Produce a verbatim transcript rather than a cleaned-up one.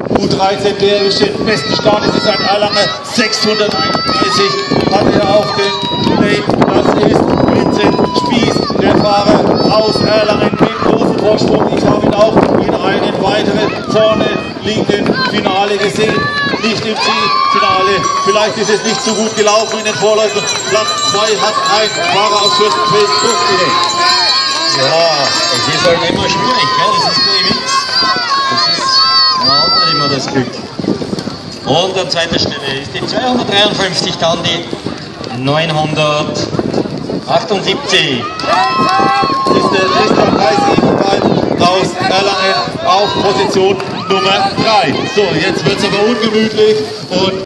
U dreizehn, der ist den besten Start, das ist ein Erlanger, sechshunderteinunddreißig hat er auf den Play. Das ist Vincent Spieß, der Fahrer aus Erlangen mit großem Vorsprung. Ich habe ihn auch in einem weiteren vorne liegenden Finale gesehen, nicht im Zielfinale. Vielleicht ist es nicht so gut gelaufen in den Vorläufen. Platz zwei hat ein Fahrer aus Fürstenfeld durchgelegt. Ja, es ist halt immer schwierig, gell? Das ist B M X. Das ist, man hat nicht immer das Glück. Und an zweiter Stelle ist die zweihundertdreiundfünfzig, dann die neunhundertachtundsiebzig. Das ist der Christian Geis ebenfalls aus Erlangen auf Position Nummer drei. So, jetzt wird es aber ungemütlich und